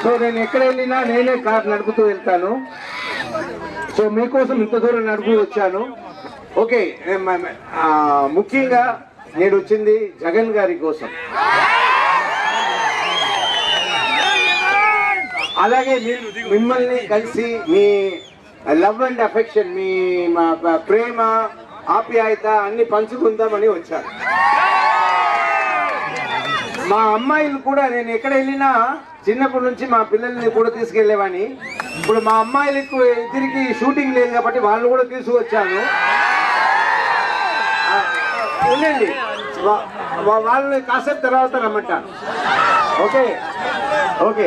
So నేను ఎక్కడ వెళ్ళినా నేనే కార్ నడుపుతూ వెళ్తాను. సో మీకోసం ఇంత దూరం నడుపు వచ్చాను. ఓకే, ముఖ్యంగా నేను వచ్చింది జగన్ గారి కోసం. అలాగే మిమ్మల్ని కలిసి మీ లవ్ అండ్ అఫెక్షన్, మీ ప్రేమ ఆప్యాయత అన్ని పంచుకుందామని వచ్చాను. మా అమ్మాయిలు కూడా నేను ఎక్కడ వెళ్ళినా చిన్నప్పటి నుంచి మా పిల్లల్ని కూడా తీసుకెళ్లేవాని. ఇప్పుడు మా అమ్మాయిలకు ఇద్దరికి షూటింగ్ లేదు కాబట్టి వాళ్ళు కూడా తీసుకువచ్చాను. ఉండండి, వాళ్ళని కాసేపు తర్వాత రమ్మంటాను. ఓకే ఓకే,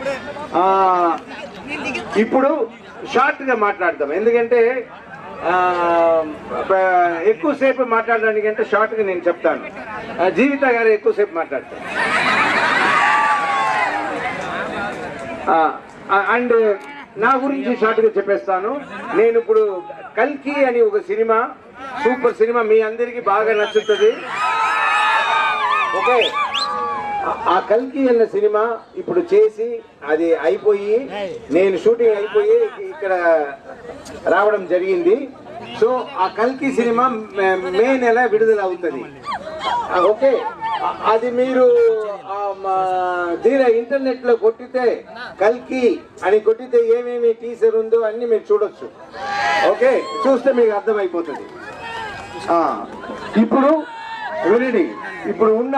ఇప్పుడు షార్ట్గా మాట్లాడదాం. ఎందుకంటే ఎక్కువసేపు మాట్లాడడానికి అంటే షార్ట్గా నేను చెప్తాను. జీవిత గారు ఎక్కువసేపు మాట్లాడతారు. అండ్ నా గురించి షార్ట్గా చెప్పేస్తాను. నేను ఇప్పుడు కల్కి అని ఒక సినిమా, సూపర్ సినిమా, మీ అందరికీ బాగా నచ్చుతుంది. ఓకే, ఆ కల్కి అన్న సినిమా ఇప్పుడు చేసి అది అయిపోయి, నేను షూటింగ్ అయిపోయి ఇక్కడ రావడం జరిగింది. సో ఆ కల్కి సినిమా మే నెల విడుదల అవుతుంది. ఓకే, అది మీరు దీని ఇంటర్నెట్ లో కొట్టితే, కల్కి అని కొట్టితే ఏమేమి టీజర్ ఉందో అన్ని మీరు చూడొచ్చు. ఓకే, చూస్తే మీకు అర్థమైపోతుంది. ఇప్పుడు వినండి, ఇప్పుడు ఉన్న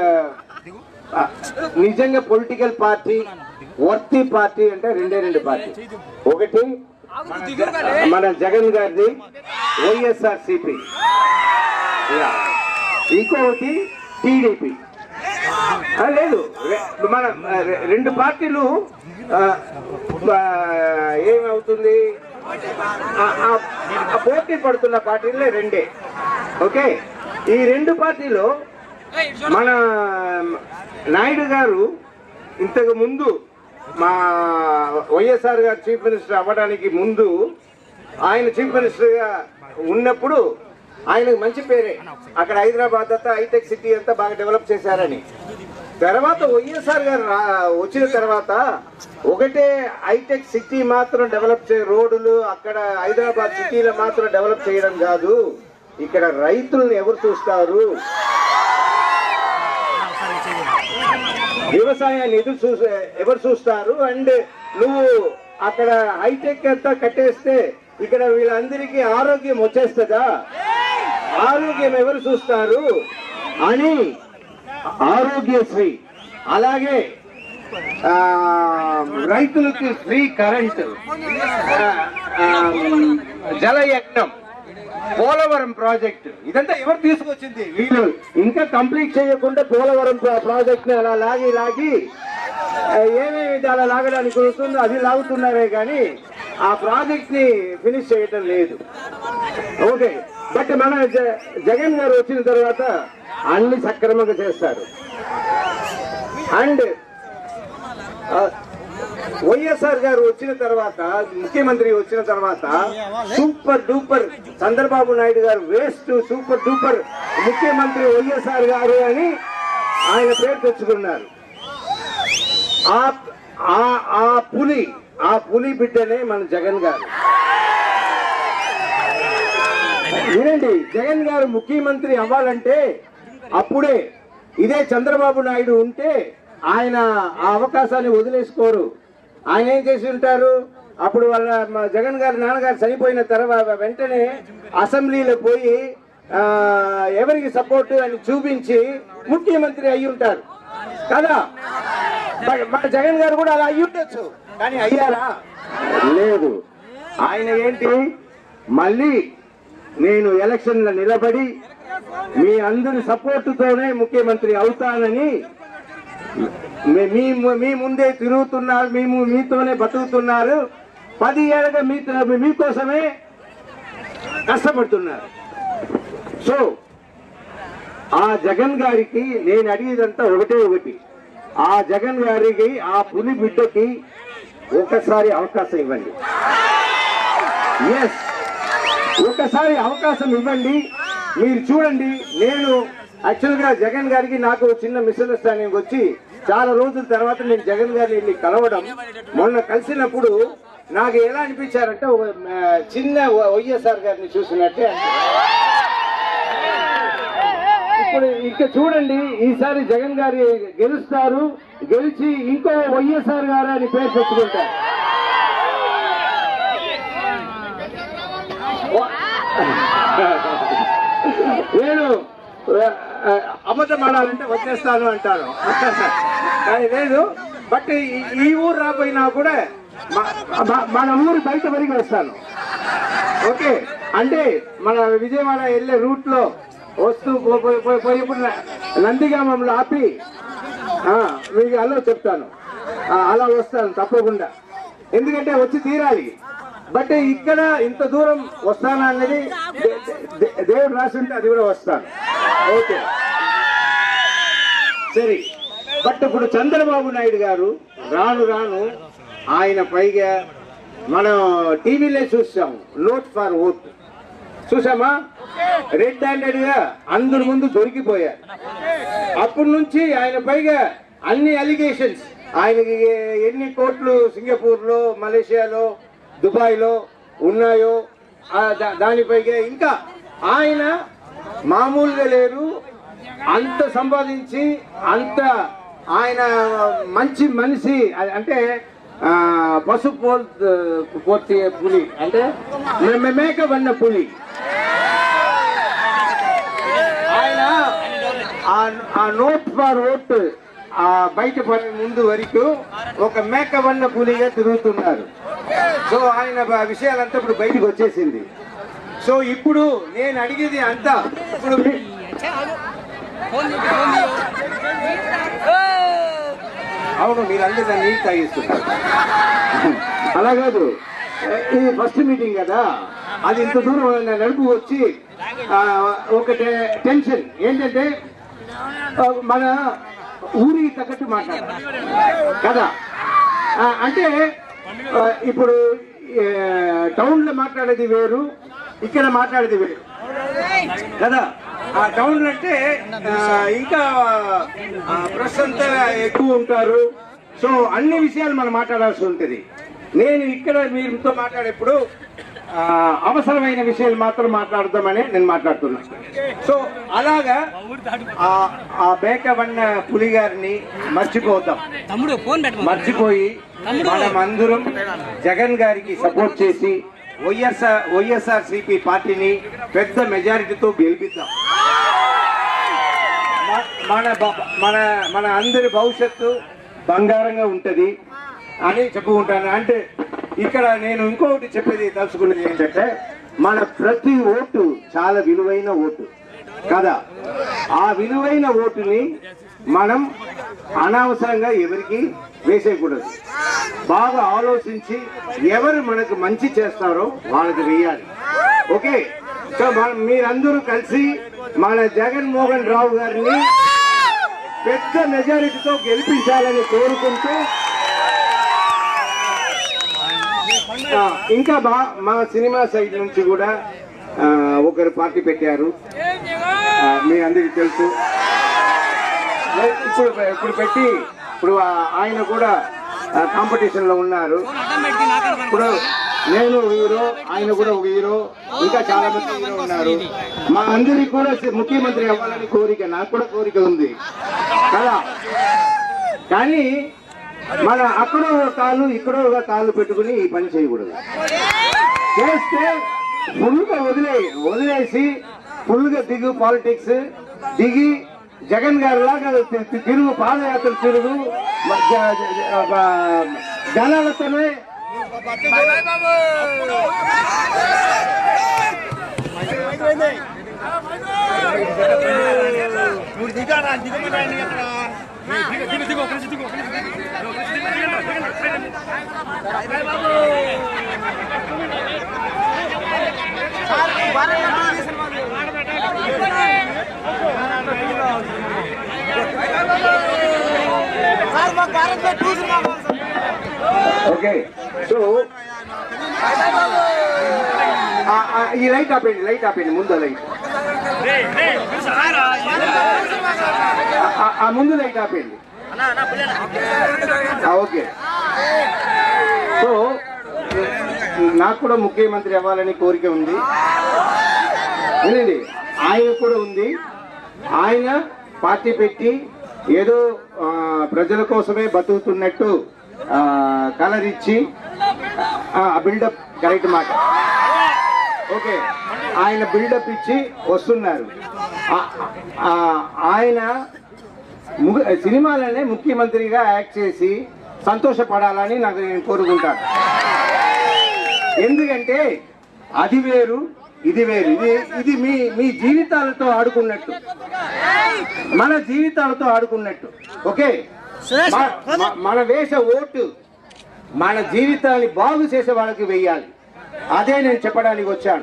నిజంగా పొలిటికల్ పార్టీ, వర్తి పార్టీ అంటే రెండు పార్టీ. ఒకటి మన జగన్ గారిది వైఎస్ఆర్సిపి, ఇంకొకటి టీడీపీ. లేదు, మన రెండు పార్టీలు ఏమవుతుంది, పోటీ పడుతున్న పార్టీలే రెండే. ఓకే, ఈ రెండు పార్టీలో మన నాయుడు గారు ఇంతకు ముందు, మా వైఎస్ఆర్ గారు చీఫ్ మినిస్టర్ అవ్వడానికి ముందు, ఆయన చీఫ్ మినిస్టర్గా ఉన్నప్పుడు ఆయనకు మంచి పేరే. అక్కడ హైదరాబాద్ అంతా హైటెక్ సిటీ అంతా బాగా డెవలప్ చేశారని. తర్వాత వైఎస్ఆర్ గారు వచ్చిన తర్వాత ఒకటే హైటెక్ సిటీ మాత్రం డెవలప్ రోడ్లు అక్కడ హైదరాబాద్ సిటీలో మాత్రం డెవలప్ చేయడం కాదు, ఇక్కడ రైతులను ఎవరు చూస్తారు, వ్యవసాయాన్ని ఎవరు చూస్తారు, అండ్ నువ్వు అక్కడ హైటెక్ అంతా కట్టేస్తే ఇక్కడ వీళ్ళందరికీ ఆరోగ్యం వచ్చేస్తుందా, ఆరోగ్యం ఎవరు చూస్తారు అని ఆరోగ్యశ్రీ, అలాగే రైతులకి free current, Jalayagnam, Polavaram project, ఇదంతా ఎవరు తీసుకొచ్చింది? వీళ్ళు ఇంకా కంప్లీట్ చేయకుండా పోలవరం ప్రాజెక్ట్ ని అలా లాగి ఏమేమి అలా లాగడానికి వస్తుందో అది లాగుతున్నారే కానీ ఆ ప్రాజెక్ట్ ని ఫినిష్ చేయటం లేదు. ఓకే, బట్ మన జగన్ గారు వచ్చిన తర్వాత అన్ని సక్రమంగా చేస్తారు. అండ్ వైఎస్ఆర్ గారు వచ్చిన తర్వాత, ముఖ్యమంత్రి వచ్చిన తర్వాత సూపర్ డూపర్ చంద్రబాబు నాయుడు గారు వేస్ట్, సూపర్ డూపర్ ముఖ్యమంత్రి వైఎస్ఆర్ గారు అని ఆయన పేరు తెచ్చుకున్నారు. ఆ పులి బిడ్డనే మన జగన్ గారు. వినండి, జగన్ గారు ముఖ్యమంత్రి అవ్వాలంటే అప్పుడే ఇదే చంద్రబాబు నాయుడు ఉంటే ఆయన ఆ అవకాశాన్ని వదిలేసుకోరు. ఆయన ఏం చేసి ఉంటారు, అప్పుడు వాళ్ళ జగన్ గారి నాన్నగారు చనిపోయిన తర్వాత వెంటనే అసెంబ్లీలో పోయి ఎవరికి సపోర్ట్ అని చూపించి ముఖ్యమంత్రి అయ్యి ఉంటారు కదా. మన జగన్ గారు కూడా అలా అయ్యి ఉండొచ్చు, కానీ అయ్యారా? లేదు. ఆయన ఏంటి, మళ్ళీ నేను ఎలక్షన్లో నిలబడి మీ అందరి సపోర్టుతోనే ముఖ్యమంత్రి అవుతానని మీ ముందే తిరుగుతున్నారు, మీతోనే బతుకుతున్నారు, 10 ఏళ్ళగా మీకోసమే కష్టపడుతున్నారు. సో ఆ జగన్ గారికి నేను అడిగేదంతా ఒకటి, ఆ జగన్ గారికి, ఆ పులి బిడ్డకి ఒకసారి అవకాశం ఇవ్వండి. ఎస్, ఒకసారి అవకాశం ఇవ్వండి. మీరు చూడండి, నేను యాక్చువల్గా జగన్ గారికి నాకు చిన్న మిస్అండర్స్టాండింగ్ వచ్చి చాలా రోజుల తర్వాత నేను జగన్ గారిని వెళ్ళి కలవడం, మొన్న కలిసినప్పుడు నాకు ఎలా అనిపించారంటే ఒక చిన్న వైఎస్ఆర్ గారిని చూసినట్టే. ఇప్పుడు ఇంకా చూడండి, ఈసారి జగన్ గారు గెలుస్తారు, గెలిచి ఇంకో వైఎస్ఆర్ గారు అని పేరు తెచ్చుకుంటారు. నేను అబద్ధం ఆడాలంటే వచ్చేస్తాను అంటాను, కానీ లేదు. బట్ ఈ ఊరు రాపోయినా కూడా మన ఊరు బయట వరకు వస్తాను. ఓకే, అంటే మన విజయవాడ వెళ్ళే రూట్ లో వస్తూ పోయేప్పుడు నందిగామంలో ఆపి మీకు అలా చెప్తాను, అలా వస్తాను తప్పకుండా, ఎందుకంటే వచ్చి తీరాలి. బట్ ఇక్కడ ఇంత దూరం వస్తానా అన్నది దేవుడు రాసింటే అది కూడా వస్తాను. ఓకే సరే. బట్ ఇప్పుడు చంద్రబాబు నాయుడు గారు రాను రాను ఆయన పైగా మనం టీవీలో చూసాం, నోట్ ఫర్ ఓట్ చూసామా, రెడ్ హ్యాండెడ్ గా అందరి ముందు దొరికిపోయారు. అప్పటి నుంచి ఆయన పైగా అన్ని అలిగేషన్స్, ఆయనకి ఎన్ని కోట్లు సింగపూర్ లో, మలేషియాలో, దుబాయ్ లో ఉన్నాయో దానిపైగా ఇంకా ఆయన మామూలుగా లేరు. అంత సంపాదించి అంత ఆయన మంచి మనిషి, అంటే పశు పోర్తి పులి, అంటే మేక వన్న పులి. ఆయన ఆ నోట్ ఫర్ ఓట్ బయట పని ముందు వరకు ఒక మేక వన్న పులిగా తిరుగుతున్నారు. సో ఆయన విషయాలంతా ఇప్పుడు బయటకు వచ్చేసింది. సో ఇప్పుడు నేను అడిగేది అంతా, ఇప్పుడు అవును మీరందరూ దాన్ని నీళ్ళు తాగిస్తున్నారు, అలా కాదు. ఇది ఫస్ట్ మీటింగ్ కదా, అది ఇంత దూరం నడుపు వచ్చి ఒక టెన్షన్ ఏంటంటే మన ఊరికి తగ్గట్టు మాట్లాడాలి కదా. అంటే ఇప్పుడు టౌన్ లో మాట్లాడేది వేరు, ఇక్కడ మాట్లాడేది వేరు కదా. ఆ టౌన్ అంటే ఇంకా ప్రెస్ అంతా ఎక్కువ ఉంటారు. సో అన్ని విషయాలు మనం మాట్లాడాల్సి ఉంటుంది. నేను ఇక్కడ మీతో మాట్లాడేప్పుడు అవసరమైన విషయాలు మాత్రం మాట్లాడదామని నేను మాట్లాడుతున్నాను. సో అలాగా ఆ బేకవన్న పులి గారిని మర్చిపోతాం, మర్చిపోయి మనమందరం జగన్ గారికి సపోర్ట్ చేసి వైఎస్ఆర్సీపీ పార్టీని పెద్ద మెజారిటీతో గెలిపిద్దాం. మన అందరి భవిష్యత్తు బంగారంగా ఉంటది అని చెప్పుకుంటాను. అంటే ఇక్కడ నేను ఇంకొకటి చెప్పేది తలుచుకున్నది ఏంటంటే, మన ప్రతి ఓటు చాలా విలువైన ఓటు కదా. ఆ విలువైన ఓటుని మనం అనవసరంగా ఎవరికి వేసేయకూడదు. బాగా ఆలోచించి ఎవరు మనకు మంచి చేస్తారో వాళ్ళకి వేయాలి. ఓకే, సో మీరందరూ కలిసి మన జగన్మోహన్ రావు గారిని పెద్ద మెజారిటీతో గెలిపించాలని కోరుకుంటూ, ఇంకా మా సినిమా సైడ్ నుంచి కూడా ఒకరు పార్టీ పెట్టారు, మీ అందరికీ తెలుసు. ఇప్పుడు పెట్టి ఇప్పుడు ఆయన కూడా కాంపిటీషన్ లో ఉన్నారు. ఇప్పుడు నేను హీరో, ఆయన కూడా ఒక హీరో, ఇంకా చాలా మంది హీరో ఉన్నారు. మా అందరికి కూడా ముఖ్యమంత్రి అవ్వాలని కోరిక, నాకు కూడా కోరిక ఉంది కదా. కానీ మన అక్కడో ఒక కాలు ఇక్కడో ఒక కాలు పెట్టుకుని ఈ పని చేయకూడదు. చేస్తే ఫుల్గా వదిలేసి ఫుల్గా దిగు, పాలిటిక్స్ దిగి జగన్ గారి లాగా తిరుగు, పాదయాత్ర తిరుగు, జనాలతోనే ఓకే. సో ఈ లైట్ ఆపేయండి, ముందు లైట్, ముందు లైట్ ఆపేయండి. ఓకే. సో నాకు కూడా ముఖ్యమంత్రి అవ్వాలని కోరిక ఉంది. వినండి, ఆయన కూడా ఉంది. ఆయన పార్టీ పెట్టి ఏదో ప్రజల కోసమే బతుకుతున్నట్టు కలర్ ఇచ్చి బిల్డప్, కరెక్ట్ మాట, ఓకే, ఆయన బిల్డప్ ఇచ్చి వస్తున్నారు. ఆయన సినిమాలనే ముఖ్యమంత్రిగా యాక్ట్ చేసి సంతోషపడాలని నేను కోరుకుంటాను. ఎందుకంటే అది వేరు, ఇది వేరు. ఇది మీ జీవితాలతో ఆడుకున్నట్టు, మన జీవితాలతో ఆడుకున్నట్టు. ఓకే, మన వేసే ఓటు మన జీవితాన్ని బాగు చేసే వాళ్ళకి వెయ్యాలి. అదే నేను చెప్పడానికి వచ్చాను.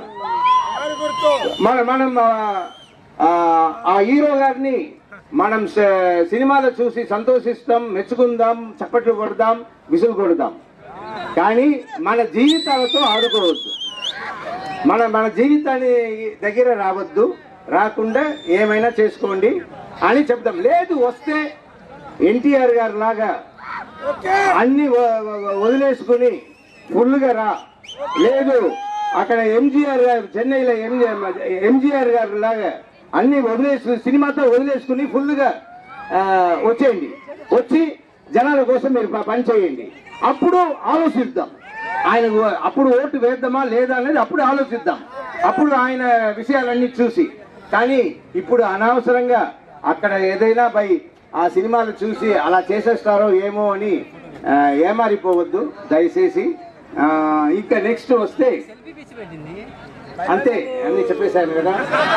మనం ఆ హీరో గారిని మనం సినిమాలో చూసి సంతోషిస్తాం, మెచ్చుకుందాం, చప్పట్లు కొడదాం, విసులు కొడదాం, కానీ మన జీవితాలతో ఆడుకోవద్దు. మన జీవితాన్ని దగ్గర రావద్దు. రాకుండా ఏమైనా చేసుకోండి అని చెప్తాం. లేదు వస్తే ఎన్టీఆర్ గారి లాగా అన్ని వదిలేసుకుని ఫుల్గా రా. లేదు అక్కడ ఎంజీఆర్ గారు, చెన్నైలో ఎంజీఆర్ గారు లాగా అన్ని వదిలేసుకుని, సినిమాతో వదిలేసుకుని ఫుల్గా వచ్చేయండి. వచ్చి జనాల కోసం మీరు పని చేయండి. అప్పుడు ఆలోచిద్దాం. ఆయన అప్పుడు ఓటు వేద్దామా లేదా అనేది అప్పుడు ఆలోచిద్దాం. అప్పుడు ఆయన విషయాలన్నీ చూసి. కానీ ఇప్పుడు అనవసరంగా అక్కడ ఏదైనా ఆ సినిమాలు చూసి అలా చేసేస్తారో ఏమో అని ఏమారిపోవద్దు దయచేసి. ఇంకా నెక్స్ట్ వస్తే అంతే అన్ని చెప్పేశాను కదా.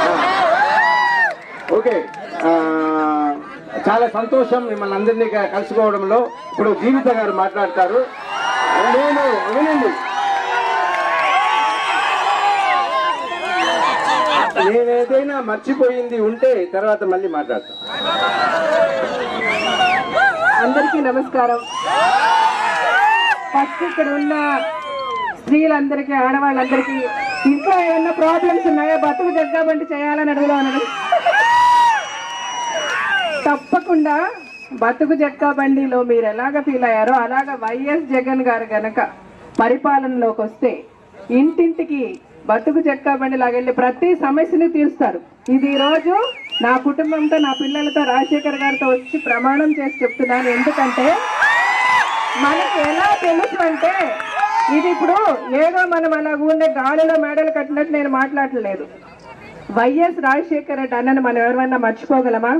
ఓకే, చాలా సంతోషం మిమ్మల్ని అందరినీ కలుసుకోవడంలో. ఇప్పుడు జీవిత గారు మాట్లాడతారు. వినండి, నేనేదైనా మర్చిపోయింది ఉంటే తర్వాత మళ్ళీ మాట్లాడతాను. అందరికీ నమస్కారం. ఫస్ట్ ఇక్కడ ఉన్న స్త్రీలందరికీ, ఆడవాళ్ళందరికీ ఇంట్లో ఏమన్నా ప్రాబ్లమ్స్ ఉన్నాయో బతుకు జగ్గాబండి చేయాలని అడుగుదాను. తప్పకుండా బతుకు జగ్గా బండిలో మీరు ఎలాగ ఫీల్ అయ్యారో అలాగ వైఎస్ జగన్ గారు గనక పరిపాలనలోకి వస్తే ఇంటింటికి బతుకు జగ్గా బండి లాగెళ్ళి ప్రతి సమస్యని తీరుస్తారు. ఇది రోజు నా కుటుంబంతో, నా పిల్లలతో, రాజశేఖర్ గారితో వచ్చి ప్రమాణం చేసి చెప్తున్నాను. ఎందుకంటే మనకి ఎలా తెలుసు అంటే, ఇది ఇప్పుడు ఏదో మనం అలా ఉండే గాలిలో మేడలు కట్టినట్టు నేను మాట్లాడలేదు. వైఎస్ రాజశేఖర్ రెడ్డి అన్నను మనం ఎవరైనా మర్చిపోగలమా?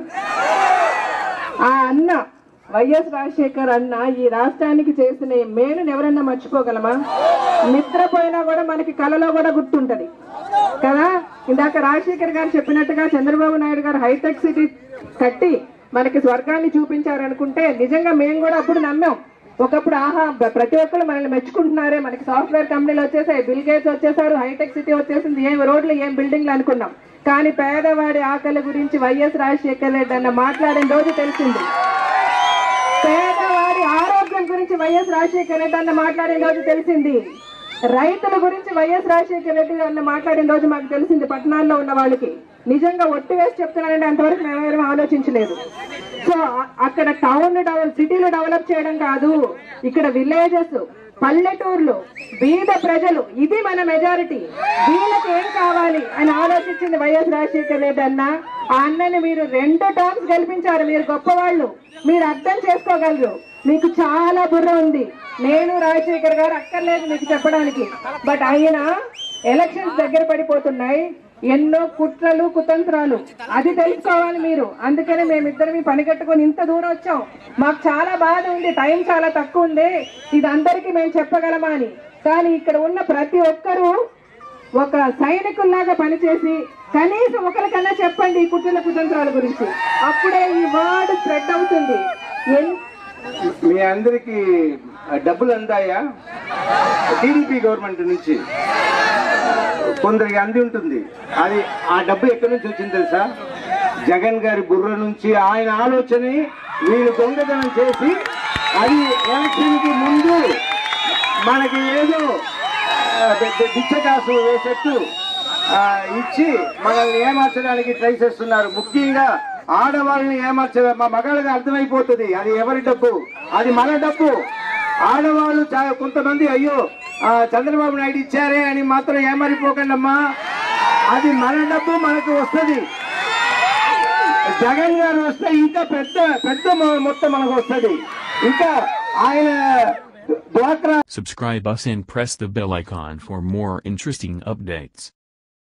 ఆ అన్న వైఎస్ రాజశేఖర్ అన్న ఈ రాష్ట్రానికి చేసిన మేలుని ఎవరన్నా మర్చిపోగలమా? నిద్రపోయినా కూడా మనకి కళలో కూడా గుర్తుంటది కదా. ఇందాక రాజశేఖర్ గారు చెప్పినట్టుగా చంద్రబాబు నాయుడు గారు హైటెక్ సిటీ కట్టి మనకి స్వర్గాన్ని చూపించారనుకుంటే నిజంగా మేము కూడా అప్పుడు నమ్మాం. ఒకప్పుడు ఆహా ప్రతి ఒక్కరు మనల్ని మెచ్చుకుంటున్నారే, మనకి సాఫ్ట్వేర్ కంపెనీలు వచ్చేసాయి, బిల్ గేట్స్ వచ్చేసారు, హైటెక్ సిటీ వచ్చేసింది, ఏం రోడ్లు ఏం బిల్డింగ్లు అనుకున్నాం. కానీ పేదవాడి ఆకలి గురించి వైఎస్ రాజశేఖర్ రెడ్డి అన్న మాట్లాడిన రోజు తెలిసింది. పేదవాడి ఆరోగ్యం గురించి వైఎస్ రాజశేఖర్ రెడ్డి అన్న మాట్లాడిన రోజు తెలిసింది. రైతుల గురించి వైఎస్ రాజశేఖర్ రెడ్డి అన్న మాట్లాడిన రోజు మాకు తెలిసింది. పట్టణాల్లో ఉన్న వాళ్ళకి నిజంగా ఒట్టి వేసి చెప్తున్నానంటే అంతవరకు మేము ఆలోచించలేదు. సో అక్కడ సిటీలు డెవలప్ చేయడం కాదు, ఇక్కడ విలేజెస్, పల్లెటూర్లు, బీద ప్రజలు, ఇది మన మెజారిటీ. వీళ్ళకి ఏం కావాలి అని ఆలోచించింది వైఎస్ రాజశేఖర్ రెడ్డి అన్న. ఆ అన్నని మీరు 2 టర్మ్స్ గెలిపించారు. మీరు గొప్పవాళ్ళు, మీరు అర్థం చేసుకోగలరు, మీకు చాలా బుర్ర ఉంది. నేను రాజశేఖర్ గారు అక్కర్లేదు మీకు చెప్పడానికి. బట్ ఆయన ఎలక్షన్స్ దగ్గర పడిపోతున్నాయి, ఎన్నో కుట్రలు కుతంత్రాలు, అది తెలుసుకోవాలి మీరు. అందుకనే మేమిద్దరం పని కట్టుకొని ఇంత దూరం వచ్చాం. మాకు చాలా బాధ ఉంది, టైం చాలా తక్కువ ఉంది, ఇది అందరికీ మేము చెప్పగలమా అని. కానీ ఇక్కడ ఉన్న ప్రతి ఒక్కరూ ఒక సైనికుల్లాగా పనిచేసి కనీసం ఒకరికన్నా చెప్పండి ఈ కుట్రల కుతంత్రాల గురించి, అప్పుడే ఈ వర్డ్ స్ప్రెడ్ అవుతుంది. మీ అందరికి డబ్బులు అందాయా? టీడీపీ గవర్నమెంట్ నుంచి కొందరికి అంది ఉంటుంది. అది ఆ డబ్బు ఎక్కడి నుంచి వచ్చింది తెలుసా? జగన్ గారి బుర్ర నుంచి. ఆయన ఆలోచన వీళ్ళు దొంగతనం చేసి అది ఎలక్షన్కి ముందు మనకి ఏదో బిచ్చకాసు వేసేట్టు ఇచ్చి మనల్ని ఏమార్చడానికి ట్రై చేస్తున్నారు. ముఖ్యంగా ఆడవాళ్ళని ఏమర్చదు. మా మగాళ్ళకి అర్థమైపోతుంది అది ఎవరి డబ్బు, అది మన డబ్బు. ఆడవాళ్ళు కొంతమంది అయ్యో చంద్రబాబు నాయుడు ఇచ్చారే అని మాత్రం ఏమరిపోకండి అమ్మా, అది మన డబ్బు మనకు వస్తుంది. జగన్ గారు వస్తే ఇంకా పెద్ద పెద్ద మొత్తం మనకు వస్తుంది. ఇంకా ఆయన డ్వాక్రా. Subscribe us and press the bell icon for more interesting updates.